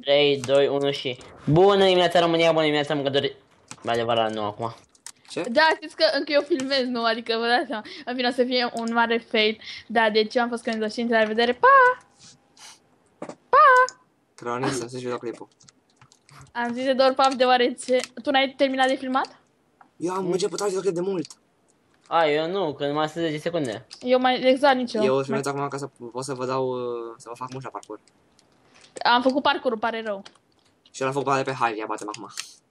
3, 2, 1 și... Bună dimineața România, bună dimineața mâncători... Mai adevărat, nu acum. Ce? Da, știți că încă eu filmez, nu? Adică vă dați seama. În fine, o să fie un mare fail. Da, deci eu am fost Călin și la revedere. Pa! Pa! Cronis, să zici videoclipul. Am zis de doar pap deoarece... Tu n-ai terminat de filmat? Eu am început videoclip de mult. A, eu nu, că numai sunt 10 secunde. Eu mai... Exact, nici eu. Eu filmez acum ca să pot să vă dau, să vă fac mult la parcurs. Am făcut parcurul, pare rău. Și eu l-am făcut pe Hive, ia batem acum.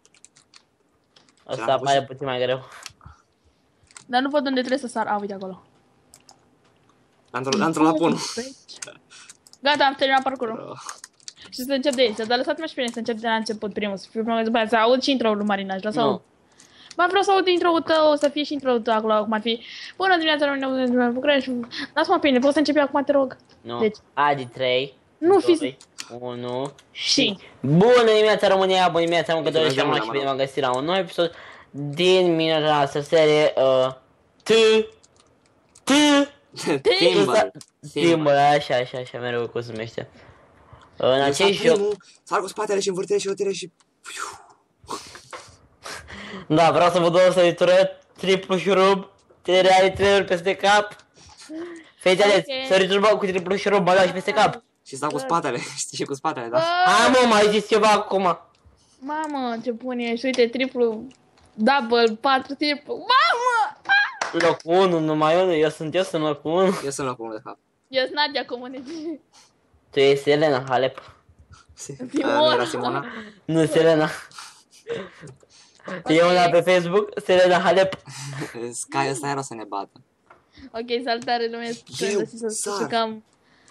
Asta pare puțin mai greu. Dar nu văd unde trebuie să sar. A, uite acolo. L-am la punul. Gata, am terminat parcurul. Și să încep de aici, dar lăsați-mă și pe mine să încep de la început primul, să fiu primul, după aia să aud și intro-ul lui Marina, aș vrea să aud. Ba, vreau să aud intro-ul tău, să fie și intro-ul tău acolo, cum ar fi. Bună dimineața, România, București. Lasă-mă pe mine, poți să începi acum, te rog? Nu, Deci. Adi 3, Nu 2, fi... 1 Și. Bună dimineața România, bună dimineața mâncători și Mulțumesc, și bine v-am găsit la un nou episod din minunata noastră serie Timbal, așa, mereu cum se numește. În acest joc... Sar cu spatele și învârtele și rotile și... Da, vreau să vă dau o săritură, triplu șurub, trei ori peste cap. Fetele, săritură cu triplu șurub, mă dau și peste cap. Și stau cu spatele, știi, și cu spatele, da? A, mă, mai zis ceva acum. Mamă, ce bun ești, uite, triplu, double, 4 triplu, mamă! Locul 1, numai unul, eu sunt locul 1. Eu sunt locul 1 de fapt. Eu sunt Nadia Comuneci. Tu ești Elena Halep. Nu era Simona? Nu, Selena. E una pe Facebook, Selena Halep. Sky ăsta era o să ne bată. Ok, salutare lume, să jucăm.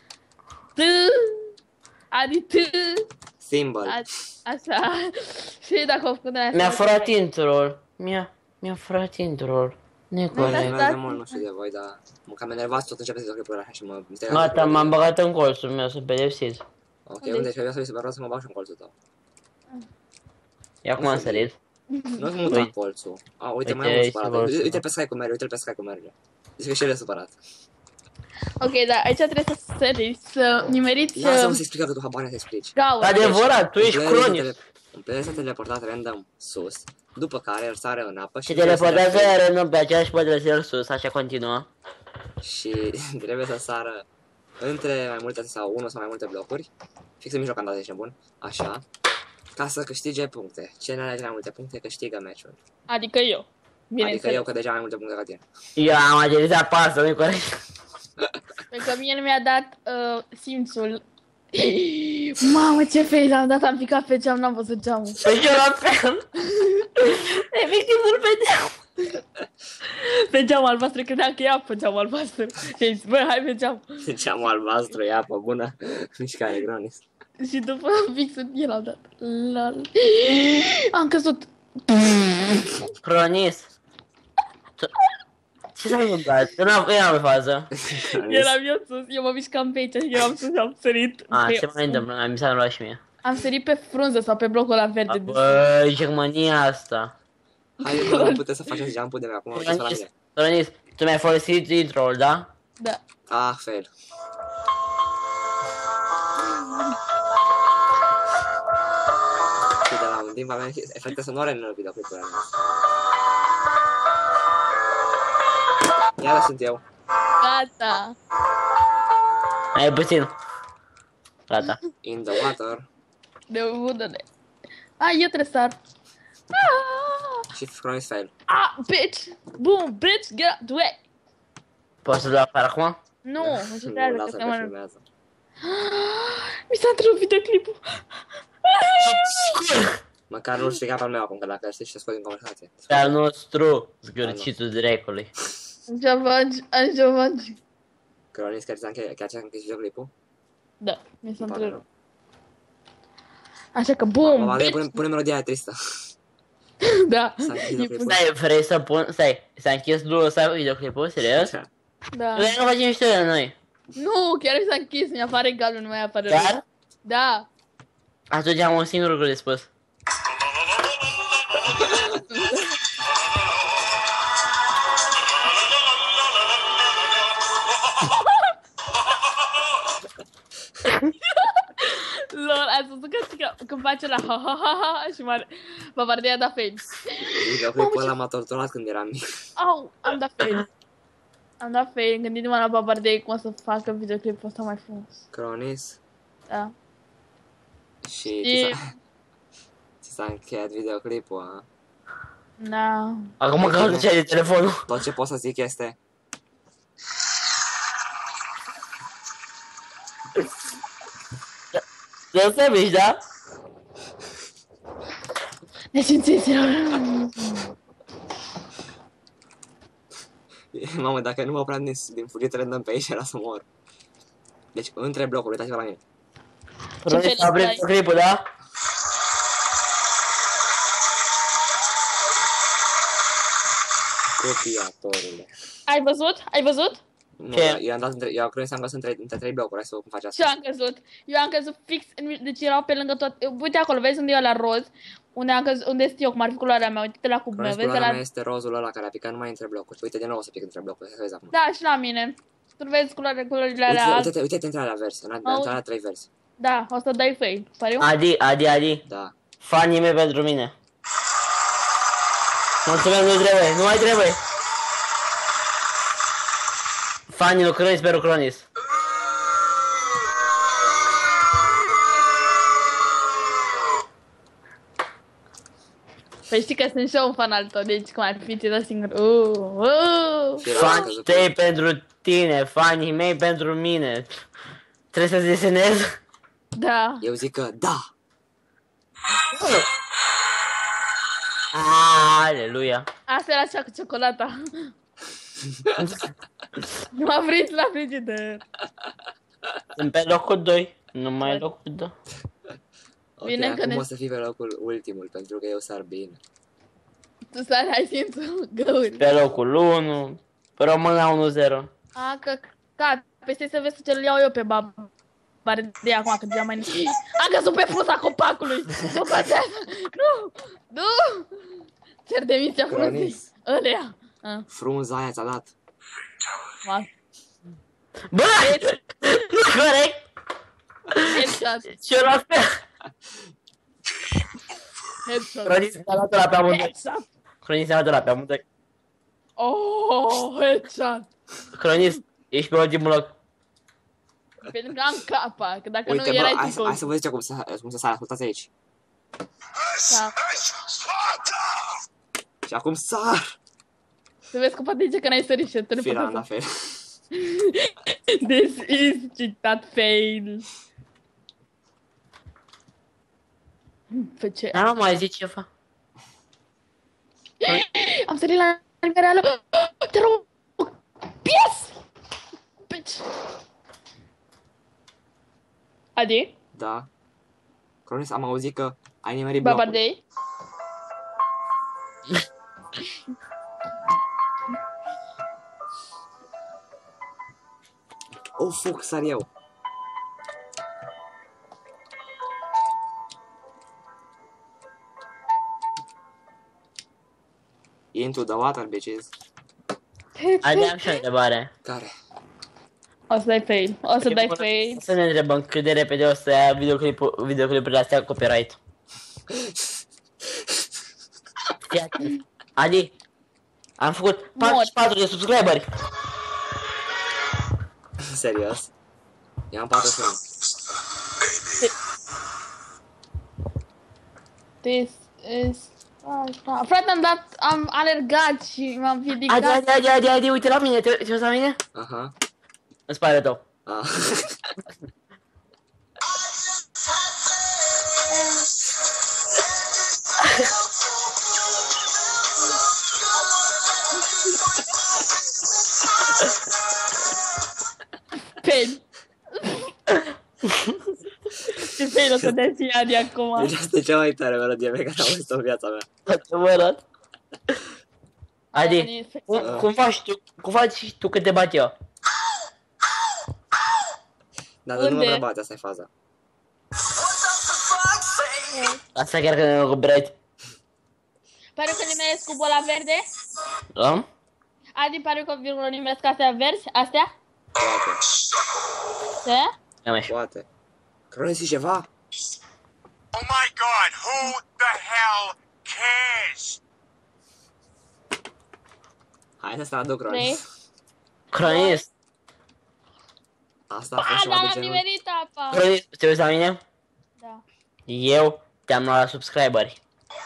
Adi T. Symbol. Așa. Și dacă o făcut de la... Mi-a furat intro-ul. Mi-a furat intro-ul. Necorect. Nu de mult, nu știu de voi, dar mă cam enervați tot începe să videoclipul așa și mă... Gata, m-am băgat în colțul meu, sunt pedepsit. Ok, unde și eu vreau să mă bag și în colțul tău. Ia cum am sărit. Nu-ți muta colțul. A, uite, mai mult supărat. Uite-l pe Sky cum merge, uite-l pe Sky cum merge. Zice că și el e supărat. Ok, dar aici trebuie să săriți, să nimeriți... Lasă-mă să explic că tu habar să explici. Adevărat, tu ești cronic. Un player s-a teleportat random sus, după care el sare în apă și... Se teleportează random pe aceeași pătrățel sus, așa continuă. Și trebuie să sară între mai multe sau unul sau mai multe blocuri. Fix în mijloc am dat, ești nebun. Așa. Ca să câștige puncte. Cine are mai multe puncte câștigă meciul. Adică eu. Adică eu, că deja am mai multe puncte ca tine. Eu am agerizat pe asta, nu-i corect. Pentru că mie nu mi-a dat simțul. Mamă, ce fail am dat, am picat pe geam, n-am văzut geamul. Păi eu la fel. Efectivul pe geam. Pe geamul albastru, credeam că e apă geamul albastru. Și ai zis, băi, hai pe geam. Geamul albastru, e apă bună. Mișcare, Gronis. Și după fixul el am dat. Lol. Am căzut. Cronis. Ce s-a întâmplat? Eu n-am pe fază. Eram eu sus, eu mă mișcam pe aici și eram sus și am sărit. Ce mai întâmplă? Mi s-a luat și mie. Am sărit pe frunză sau pe blocul ăla verde. Băi, Germania asta. Hai, nu puteți să faceți jump-ul de acum, uitați-vă la mine. Cronis, tu mi-ai folosit intro-ul, da? Da. Ah, fail. Și de la un timp aveam efecte sonore în videoclipurile noastre. Iară sunt eu. Gata. Mai puțin. Gata. In the water. De udă-ne. Eu trebuie să sar. Și Cronis fail. Bitch! Boom, bitch, get out the way! Poți să dau afară acum? Nu, Nu, lasă-l că filmează. Mi s-a întrebat videoclipul. Măcar nu striga pe al meu acum, că dacă știi și te scot din conversație. Pe al nostru, zgârcitul dracului. Anjovagi. Cronis, chiar ți-a închis videoclipul? Da, mi s-a întrebat. Așa că, boom, bitch! Pune melodia aia tristă. Da. Stai, vrei să pun... Stai, s-a închis ăsta videoclipul, serios? Da. Noi nu facem mișto de noi. Nu, chiar mi s-a închis, mi-apare galben, nu mai apare. Chiar? Da. Atunci am un singur lucru de spus. Lol, Ați văzut când face la ha-ha-ha-ha și Babardei a dat fail. Videoclipul ăla m-a torturat când eram mic. Au, am dat fail. Am dat fail, gândindu-mă la Babardei cum o să facă videoclipul ăsta mai frumos. Cronis. Da. Și ți s-a încheiat videoclipul, a? Da. Acum că nu de telefonul. Tot ce pot să zic este... Să se miști, da? Nesimțiților. Mamă, dacă nu mă opream din fugit random pe aici, era să mor. Deci, între blocuri, uitați-vă la mine. Vrei să apri clipul, da? Copiatorule. Ai văzut? Ai văzut? Nu, Ce? eu am dat între... Eu cred că am găsit între 3 blocuri, hai să văd cum face Și asta. am căzut. Eu am căzut fix în... Deci erau pe lângă tot... Uite acolo, vezi unde e la roz? Unde am căzut... Unde este eu, cum ar fi culoarea mea? Uite-te la cubul meu, vezi Culoarea la... mea este rozul ăla care a picat numai între blocuri. Uite, din nou o să pic între blocuri, să vezi acum. Da, și la mine. Tu vezi culorile alea... Uite-te între alea verse, între alea 3 verse. Da, o să dai fail. Pariu? Adi. Da. Fanii mei pentru mine. Mulțumesc, nu trebuie, nu mai trebuie. Fanii lui Cronis pentru Cronis. Păi știi că sunt și eu un fan al tău, deci cum ar fi ți dat singur. Fanii tăi pentru tine, fanii mei pentru mine. Trebuie să desenez? Da. Eu zic că da. Aleluia. Asta era cea cu ciocolata. M-a prins la frigider. Sunt pe locul 2. Nu mai locul 2. Ok, Bine că acum ne- o să fii pe locul ultimul, pentru că eu sar bine. Tu stai, ai simțul găuri. Pe locul 1. Rămân la 1-0. A, căcat. Păi stai să vezi ce îl iau eu pe Babardei acum, că deja mai... Am căzut pe frunza copacului. Nu contează. Nu. Cer demisia frunzei. Cronis. Ălea. Frunza aia ți-a dat. Bă! Nu corect! Headshot. Și eu la fel. Headshot. Cronis a dat la pe amândoi. Headshot. Cronis a dat la pe amândoi. Oh, headshot. Cronis, ești pe ultimul loc. Pentru că am capa, că dacă Uite, nu bă, erai hai tu. să vă zice cum să sar, ascultați aici. Da. Și acum sar! Să vezi că poate zice că n-ai sărit și te Firan la fel. This is citat fail. Pe ce? Nu mai zici ceva. Am sărit la reală. Te rog. Pies! Bitch. Adi? Da. Cronis, am auzit că ai nimerit blocul. Babardei? Oh, fuck, sar eu. Into the water, bitches. Adi, am și o întrebare. Care? O să dai fail. O să dai fail. Să ne întrebăm cât de repede o să ia videoclipurile astea copyright. Fii atent. Adi, am făcut 44 de subscriberi. Serios? Eu am 41. This is... Frate, am alergat și m-am ridicat. Adi, uite la mine, te uiți la mine? Aha. În spatele tău. Ah. Fail. Ce fail o să dea ție Adi acum. Deci asta e cea mai tare melodie pe care am auzit-o în viața mea. Adevărat. Adi, Venit. cum faci tu că te bat eu? Dar nu mă Unde? prea bate, asta e faza. Asta chiar că nu e copyright. Pare că nimeresc cu bola verde? Da? Adi, pare că virgulă nimeresc astea verzi? Astea? Poate. Ce? Ia mai Poate. Cronis, ceva? Oh my god, who the hell cares? Hai să stai la două Trei. Cronis. Cronis, Asta a fost Ah, ceva dar de am genul. nimerit apa. Cronis, te uiți la mine? Da. Eu te-am luat la subscriberi.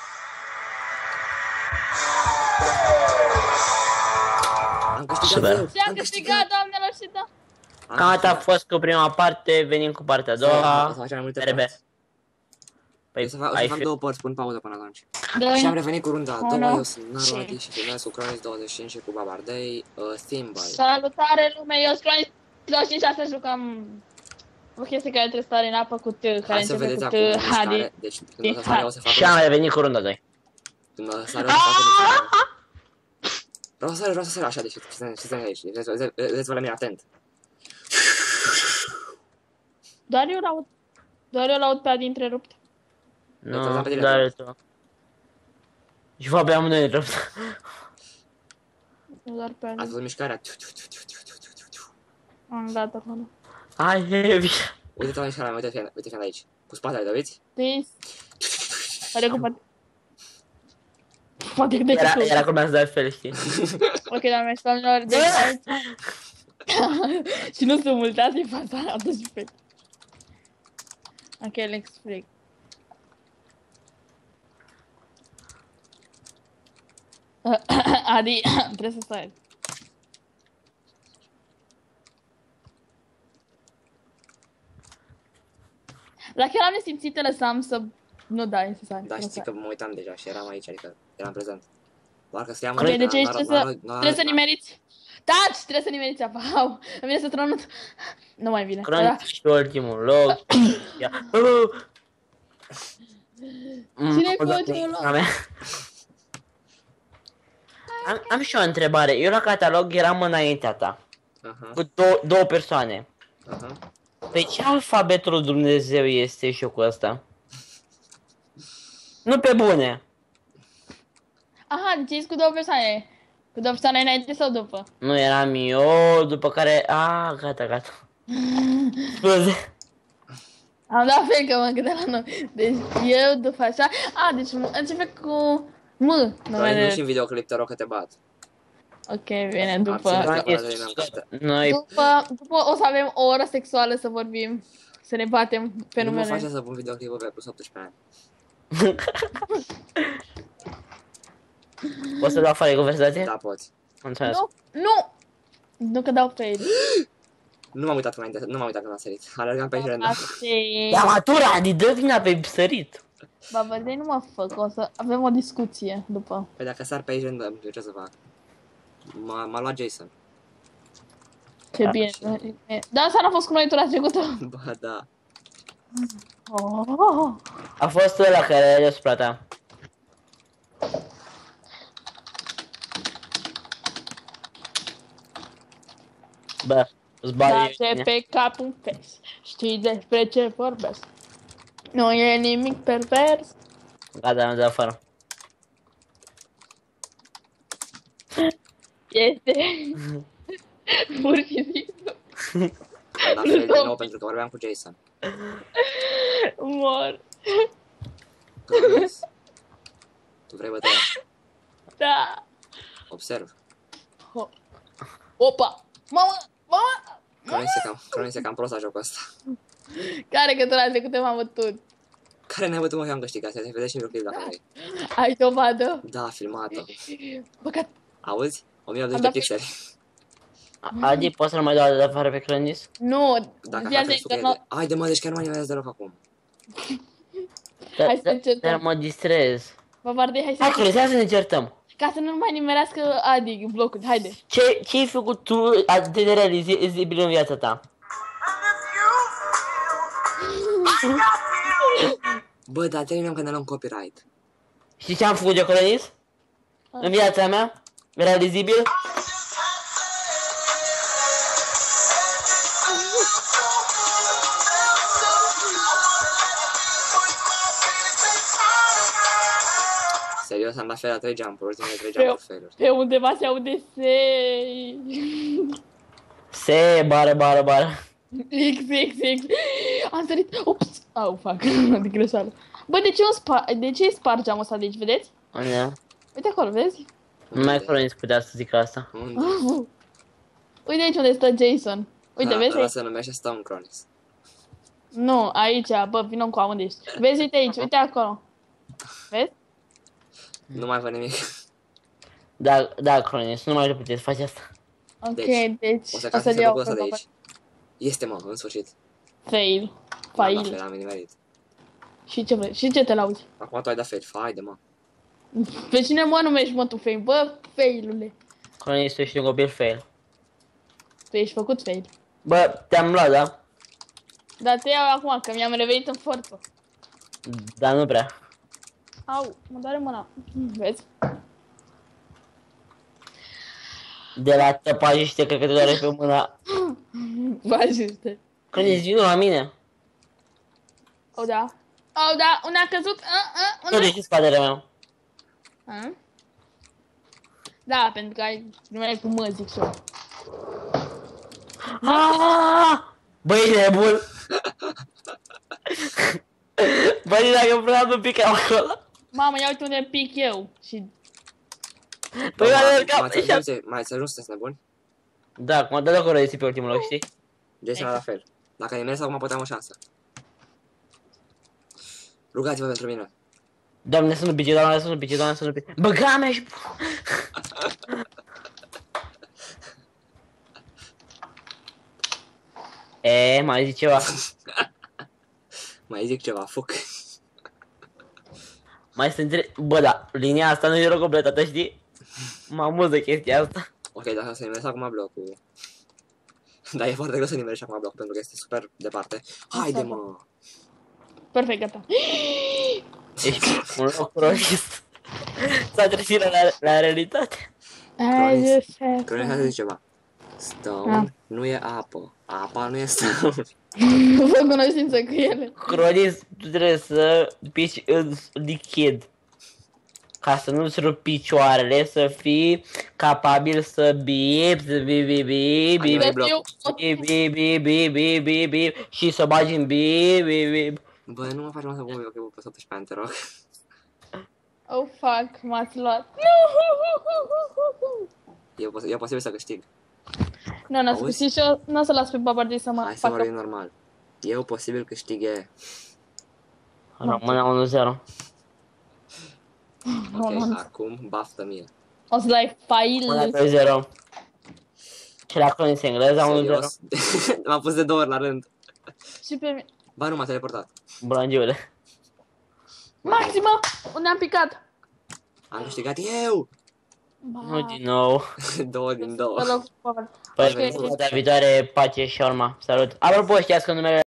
Am câștigat Super. eu. Și am câștigat, doamnelor și da. Cam atât a fost cu prima parte, venim cu partea a O să doua. facem mai multe RB. părți. Păi, O să fac ai fi... două părți, pun pauză până atunci. Doi. Și am revenit cu runda a doua, Unu. eu sunt Naruadi și filmez cu Cronis 25 și cu Babardei, Steamboy. Salutare lume, eu sunt 25 și astăzi jucam o chestie care trebuie să stare în apă cu T, care Hai să începe vedeți cu acum T, Hadi. mișcare, deci când o să sare o să fac Și am revenit cu runda 2. când o să sare o să fac o mișcare. Vreau să sar așa, deci ce se aici, vedeți-vă la mine atent. Doar eu l-aud pe Adi întrerupt. Nu, dar tu. Și vă pe amândoi drept. Doar pe Ați Adi. văzut mișcarea? Am dat acolo. Hai, heavy. Uite-te la mișcarea mea, uite fiind aici. Cu spatele, da, uiți? Please. Recupat. Poate că de ce Era cum mi-ați dat fel, știi? Ok, doamne și doamnelor, deci aici... Și nu sunt multe, asta e faza, atunci pe... Ok, le explic. Adi, trebuie să stai. Dacă eram nesimțit, te lăsam să... Nu dai să stai. Da, să știi stai. că mă uitam deja și eram aici, adică eram prezent. Doar că scriam Ok, deci aici trebuie să nimeriți. Taci, trebuie să nimeriți apa. Au, îmi vine să tronut. Nu mai vine. Da. Cronic și ultimul loc. Ia. Cine-i cu ultimul loc? Am și o întrebare. Eu la catalog eram înaintea ta. Aha, Cu două persoane. aha. Păi ce alfabetul Dumnezeu este și eu cu ăsta? Nu pe bune. Aha, deci ești cu două persoane. Cu două persoane înainte sau după? Nu eram eu, după care... Gata. Scuze. Am dat fel că mă gândeam la noi. Deci eu după așa... Deci începe cu M. Doar nu Numele. și în videoclip, te rog că te bat. Ok, bine, după... Noi... După o să avem o oră sexuală să vorbim. Să ne batem pe Nu mă numele. face să pun videoclipul pe plus 18 ani. Poți să dau afară de conversație? Da, poți. Mulțumesc. Nu! Nu că dau pe el. Nu m-am uitat înainte, nu m-am uitat când a sărit. Alergam pe aici random. Dar matura, Adi, dă vina pe sărit. Babărdei nu mă fă, că o să avem o discuție după. Păi dacă sar pe aici random, eu ce să fac? M-a luat Jason. Ce bine. Da, asta n-a fost cu noi tura trecută. Ba, da. Oh. A fost ăla care era deasupra ta. Bă, îți bagi Date pe cap un fes. Știi despre ce vorbesc. Nu e nimic pervers. Gata, am dat afară. Este pur și simplu Am dat fel din nou pentru că vorbeam cu Jason. mor. Cronis, tu vrei bătăia? Da. Observ. Opa. Mama. Cronis e cam prost la jocul ăsta. Care că tura trecută m-am bătut? Care ne-a bătut, mă, că am câștigat? Să te vedeți și în videoclip dacă vrei. Ai dovadă? Da, filmată. Băcat. Auzi? 1080 Am de dat pixeli. Adi, poți să-l mai dau de afară pe Cronis? Nu. Dacă Ia așa zi crezi tu că că nu. e... Haide, mă, deci chiar nu mă animează deloc acum. Hai să încetăm. Dar mă distrez. Bavardei, hai să Hai, Cronis, hai să ne certăm. Ca să nu mai nimerească Adi blocul. Haide. Ce-ai făcut tu atât de realizabil în viața ta? Bă, dar terminăm că ne luăm copyright. Știi ce am făcut eu, Cronis? În viața mea? Realizabil? Serios, am dat fel la 3 jump-uri, ultimele 3 jump-uri failuri. Pe undeva se aude sei. Se, bară. X. Am sărit. Ups! Au, fac. De greșeală. Bă, de ce spargi geamul ăsta de aici, vedeți? Unde? Uite acolo, vezi? Numai Cronis putea să zică asta. Unde? Uite aici unde stă Jason. Uite, vezi Ăla aici? se numește Stone Chronis. Nu, aici, bă, vină cu unde ești. Vezi, uite aici, uite acolo. Vezi? Nu mai văd nimic. Da, Cronis, nu mai puteți face asta. Ok, Deci, deci O să o cazi să-l să iau ăsta de pe aici. Este, mă, în sfârșit. fail. L-am dat Fail. fail, am nimerit. Și ce vrei? Și ce te lauzi? Acum tu ai dat fail. Haide, mă. Pe cine mă numești, mă, tu fail? Bă, failule. Cronis, tu ești un copil fail. Tu ești făcut fail. Bă, te-am luat, da? Dar te iau acum, că mi-am revenit în forță. Dar nu prea. Au, mă doare mâna. Vezi? De la tăpajiște, cred că te doare pe mâna. Bajește. Cronis, vină la mine. O, da. O, da, una a căzut. Nu deși spatele meu. A? Da, pentru că ai numai cu mă, zic și eu. Băi, ești nebun. Băi, dacă vreau nu pică acolo. Mamă, ia uite unde pic eu. Și Păi, Mai ți-a ajuns să nebuni? Da, cum a dat acolo pe ultimul loc, știi? Jason a la fel. Dacă nimeresc acum poate am o șansă. Rugați-vă pentru mine. Doamne, să nu pice, doamne, să nu pice, doamne, să nu pice. Băga mea și... Mai zic ceva. Mai zic ceva, foc. Mai sunt tre... Bă, da, linia asta nu e rău completată, știi? Mă amuză chestia asta. Ok, dacă să nimeresc acum blocul. Dar e foarte greu să nimerești acum blocul pentru că este super departe. Haide, mă! perfect, gata. Ești un loc prost. S-a trezit la realitate. Cronis să zic ceva. Stone nu e apă. Apa nu e stone. Nu fă cunoștință cu ele. Cronis, tu trebuie să pici în lichid. Ca să nu-ți rupi picioarele, să fii capabil să bip și să bagi în bip. Bă, nu mă faci mă să bun, ok, pe 18 ani, te rog. Oh, fuck, m-ați luat. E posibil să câștig. Nu, n-o să Auzi? câștig și eu, n-o să las pe Babardei să mă Hai să facă. vorbim normal. Eu posibil câștige. Rămâne 1-0. Ok, acum baftă mie. O să dai fail. 1-0. Și la Cronis engleza 1-0. Serios? M-am pus de 2 ori la rând. Și pe mine. Ba, nu m-a teleportat. Bulangiule. Maximă! Unde am picat? Am câștigat eu! Nu din nou. 2 din 2. Să loc cu Babardei. Păi, data viitoare, pace și urma. Salut. Apropo, știați că numele